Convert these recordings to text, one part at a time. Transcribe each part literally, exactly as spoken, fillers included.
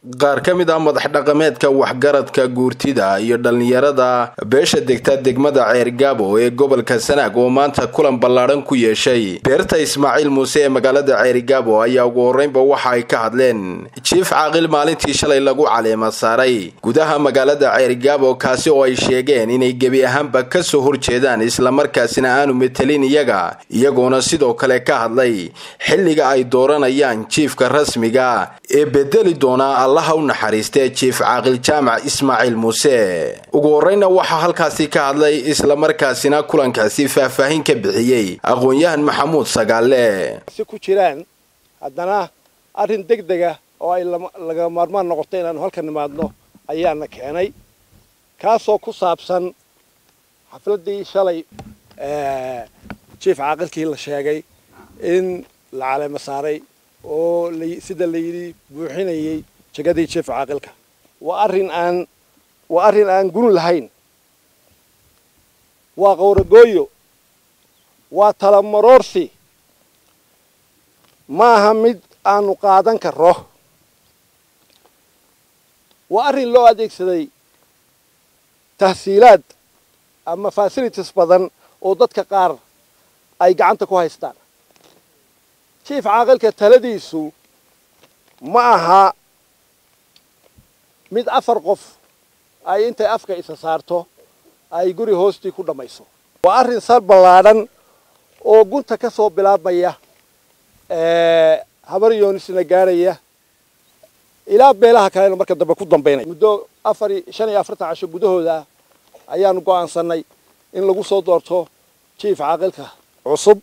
qaar ka mid ah madax dhaqameedka waxgaradka guurtida iyo dhalinyarada beesha degta degmada Ceergaabo ee gobolka Sanaag oo maanta kulan ballaaran ku yeeshay beerta Ismaaciil Muuse ee magaalada Ceergaabo ayaa ugu horeynba waxa ay ka hadleen Chief Caaqil maalintii shalay lagu caleema saaray gudaha magaalada Ceergaabo kaasi oo ay sheegeen inay gebi ahaanba ka soo horjeedaan isla markaasina aanu metelin iyaga iyagoona sidoo kale ka hadlay xilliga ay dooranayaan chiefka rasmiga ee bedeli doona Allah u naxariistay Chief Caaqil Jaamac Ismaaciil Muuse ugu horeyna waxa halkaasi ka hadlay isla markaasina kulankaasi faahfaahin ka bixiyay aqoon-yahan Maxamuud Sagaale si ku jiraan haddana arrin degdeg ah oo ay laga maarmaan noqotay inaan halkan nimaadno ayaana keenay kaasoo ku saabsan xafladii shalay ee Chief Caaqilkii la sheegay in la caleema saaray oo sida la yiri buuxinayay jagadi Chief Caaqilka waa arrin aan waa arrin aan gun lahayn waa qowragooyo waa talamarorsi maaha mid aanu qaadan karo waa arrin loo adeegsaday tahsiilaad ama facilities badan oo dadka qaar ay gacanta ku haystaan Chief Caaqilka taladiisu ma aha mid afar qof ay intay afka isa saarto ay guri hoostii ku dhamayso waa arrin sar ballaaran oo gunta ka soo bilaabmaya ee habar yoonisna gaaraya ilaa beelaha kale marka dambe ku dambeynay muddo afar shan iyo afartan casho gudahooda ayaanu go'aansanay in lagu soo doorto Chief Caaqilka cusub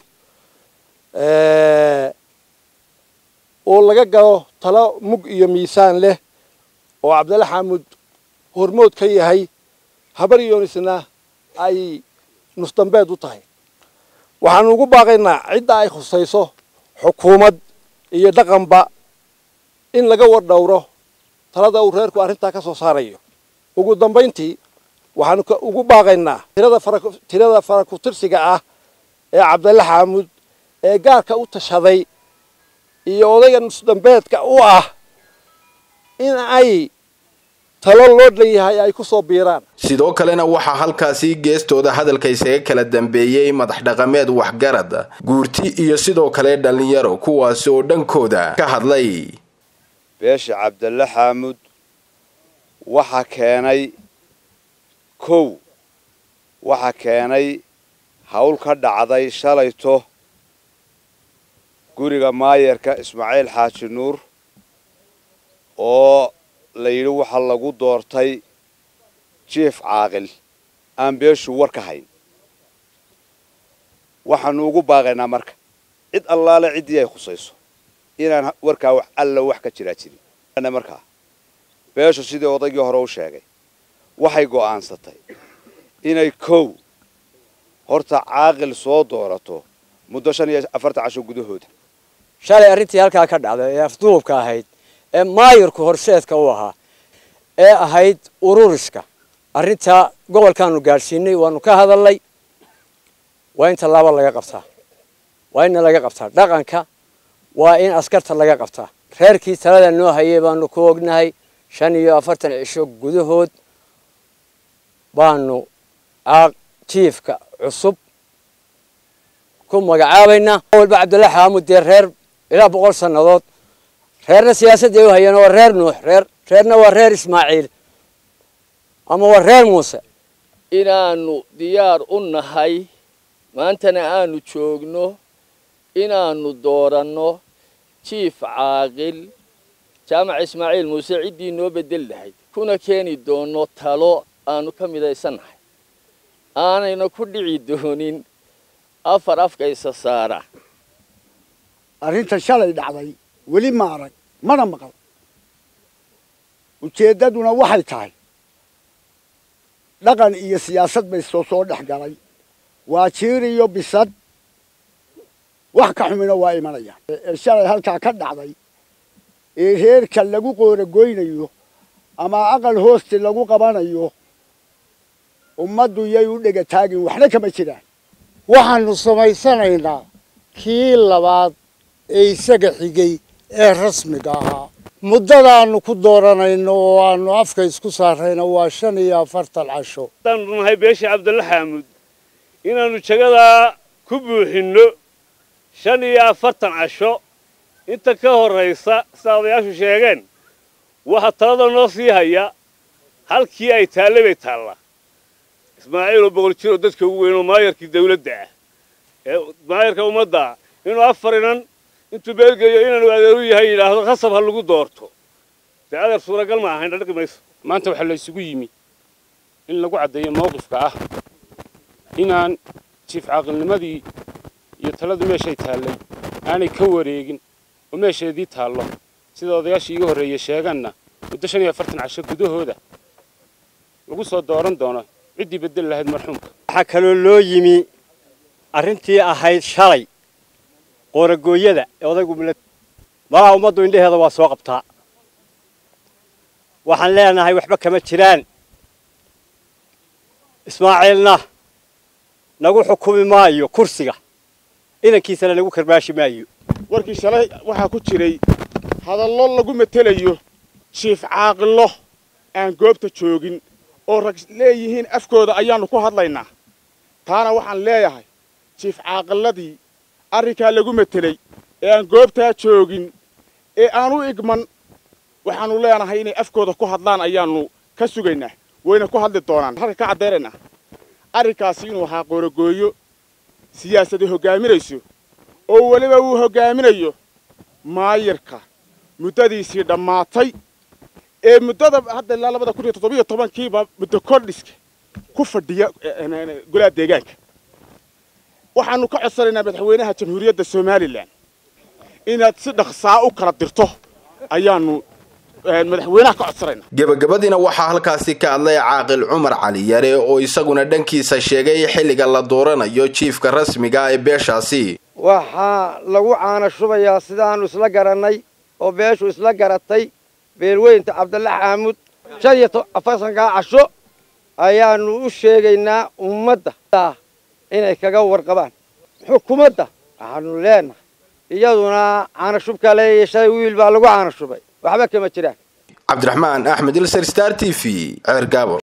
ee oo laga galo talo mug iyo miisaan leh oo Cabdalla Xamuud hormood ka yahay habar yoonisna ay nusdambeed u tahay waxaan ugu baaqaynaa cidda ay khusayso xukuumad iyo dhaqanba in laga war dhowro talada uu reerku arrinta ka soo saarayo ugu dambeyntii waxaan ugu baaqaynaa tirada tirada faraku tirsiga ah ee Cabdalla Xamuud ee gaarka u tashaday iyo odayga nusdambeedka u ah in ay talo loo leeyahay ay ku soo biiraan sidoo kalena waxa halkaasi geestooda hadalka isaga kala dambeeyay madax dhaqameed waxgarad guurti iyo sidoo kale dhalinyaro kuwaas oo dhankooda ka hadlay beesha Cabdalla Xamuud waxa keenay kow waxa keenay hawl ka dhacday shalayto guriga maayarka Ismaaciil Xaaji Nuur oo la yiri waxa lagu doortay Chief Caaqil aan beeshu war ka hayn waxaan ugu baaqaynaa marka cid allaale cidii ay khusayso inaan warka wax alla wax ka jira jirin ana marka beeshu sidii odaygii hore u sheegay waxay go'aansatay inay kow horta caaqil soo doorato muddo shan iyo afartan casho gudahooda shalay arrintii halka ka dhacday ee afduubka ahayd ee maayirku horseedka u ahaa ee ahayd ururiska arrinta gobolkaanu gaarsiinay waanu ka hadalnay waa in talaabo laga qabtaa waa in laga qabtaa dhaqanka waa in askarta laga qabtaa reerkii talada noo hayay baanu ku ognahay shan iyo afartan cisho gudahood baanu chiefka cusub ku magacaabayna walba Cabdalla Xamuud ee reer ilaa boqol sanadood reerna siyaasadda ay hayeen waa reer Nuux reer reerna waa reer Ismaaciil ama waa reer Muuse inaanu diyaar u nahay maantana aanu joogno inaanu dooranno Chief Caaqil Jaamac Ismaaciil Muuse cidii noo bedel lahayd kuna keeni doono talo aanu ka midaysanahay aanayna ku dhici doonin afar afka isa saara arrinta shalay dhacday weli ma arag mana maqal ujeedaduna waxay tahay dhaqan iyo siyaasad bay soo soo dhex galay waa jiir iyo bisad wax ka xumina waa imanaya shalay halka ka dhacday ee reerka lagu qooragooynayo ama aqal hoosti lagu qabanayo ummaddu yay u dhiga taagin waxna kama jiraan waxaanu samaysanaynaa kii labaad ee isaga xigay ee rasmiga ahaa muddadaanu ku dooranayno oo aanu afka isku saarayno waa shan iyo afartan casho tan nahay beesha Cabdulla Xaamud inaanu jagada ku buuxino shan iyo afartan casho inta ka horeysa saadayaashu sheegeen waxa talada noo sii haya halkii ay taalay taala Ismaaciil oo boqol jiro dadka ugu weyn oo maayarkii dawladda ah ee maayarka ummadda inuu afarinan intuu beelgeeyo inaanu adeeru yahay ilaahdo qasab hal lagu doorto taadar suuragal ma ahayn dhaqi mayso maanta waxa la isugu yimi in lagu cadeeyo mowqifka ah inaan jiif caaqilnimadii iyo taladu meeshay taalay aanay ka wareegin oo meesheedii taalo sida odayaashii iga horeeyay sheeganna muddo shan iyo afartan casho gudahooda lagu soo dooran doono cidii bedel lahayd marxuumka waxa kale loo yimi arrintii ahayd shalay qoragooyada odaygu malaha ummaddu indhaheeda waa soo qabtaa waxaan leenahay waxba kama jiraan Ismaaciilna nagu xukumi maayo kursiga inankiisana lagu karbaashi maayo warkii shalay waxa ku jiray hadallo lagu matelayo jiif caaqilo aan goobta joogin oo rag leeyihiin afkooda ayaanu ku hadlaynaa taana waxaan leeyahay jiif caaqiladii arrinka lagu metelay ee aan goobta joogin ee aanu igman waxaanu leenahay inay afkooda ku hadlaan ayaanu ka sugaynaa wayna ku hadli doonaan halka ka cadeerayna arrinkaasi inuu ahaa qoragooyo siyaasadda hogaaminayso oo waliba uu hogaaminayo maayirka muddadiisii dhammaatay ee muddada hadda ilaa labada kun iyo toddoba iyo tobankiiba muddo kordhiska ku fadhiya golaha deegaanka waxaanu ka codsanaynaa madaxweynaha jamhuuriyadda Soomaaliland inaad si dhaqsaa u kala dirto ayaanu madaxweynaha ka codsanaynaa gabagabadina waxaa halkaasi ka hadlay caaqil Cumar Cali Yare oo isaguna dhankiisa sheegay xilliga la dooranayo jiifka rasmiga ee beeshaasi waxa lagu caana shubayaa sidaanu isla garanay oo beeshu isla garatay beelweynta Cabdulla Xaamud shan iyo afartan casho ayaanu u sheegaynaa ummadda inay kaga warqabaan xukuumadda waxaanu leenahay iyaduna caana shubka leeyahay wiil baa lagu caana shubay waxba kama jiraan Cabdiraxmaan Axmed Ilsar Star T V Ceergaabo.